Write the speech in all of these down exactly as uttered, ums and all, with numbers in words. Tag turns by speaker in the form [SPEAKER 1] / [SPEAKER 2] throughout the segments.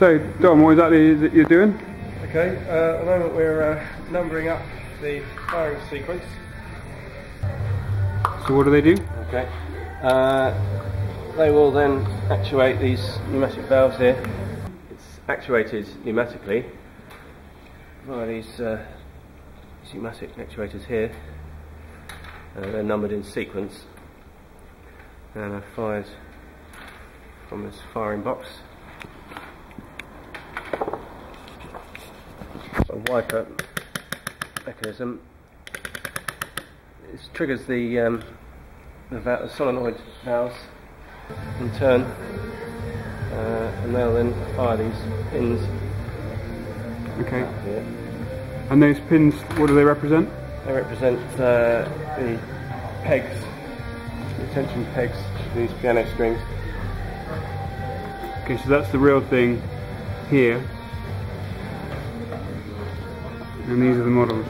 [SPEAKER 1] So, Dom, what exactly is it you're doing?
[SPEAKER 2] Okay, uh, at the moment we're uh, numbering up the firing sequence.
[SPEAKER 1] So what do they do?
[SPEAKER 2] Okay, uh, they will then actuate these pneumatic valves here. It's actuated pneumatically via these, uh, these pneumatic actuators here. Uh, they're numbered in sequence and are fired from this firing box. A wiper mechanism. This triggers the, um, the, val the solenoid valves in turn, uh, and they'll then fire these pins.
[SPEAKER 1] Okay.
[SPEAKER 2] Here.
[SPEAKER 1] And those pins, what do they represent?
[SPEAKER 2] They represent uh, the pegs, the tension pegs of these piano strings.
[SPEAKER 1] Okay, so that's the real thing here. And these are the models.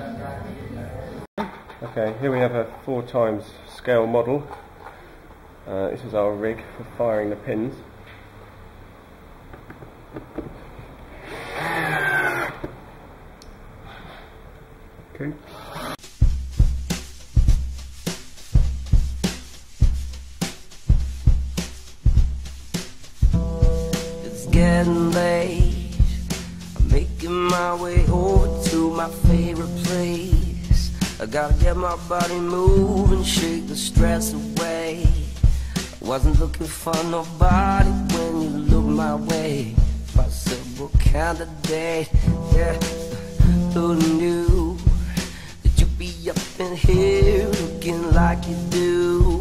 [SPEAKER 2] Okay, here we have a four times scale model. Uh, this is our rig for firing the pins.
[SPEAKER 1] Okay.
[SPEAKER 3] It's getting late. I'm making my way over to my favorite place. I gotta get my body moving, shake the stress away. I wasn't looking for nobody when you looked my way. Possible candidate, yeah. Who knew that you'd be up in here looking like you do?